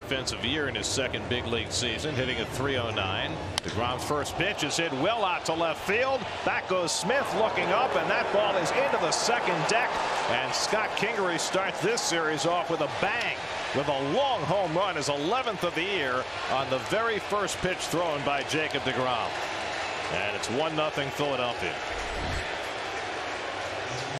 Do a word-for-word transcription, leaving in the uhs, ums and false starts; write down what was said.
offensive year in his second big league season, hitting a three oh nine. Degrom's first pitch is hit well out to left field. Back goes Smith looking up, and that ball is into the second deck. And Scott Kingery starts this series off with a bang with a long home run, his eleventh of the year, on the very first pitch thrown by Jacob Degrom. And it's one nothing Philadelphia.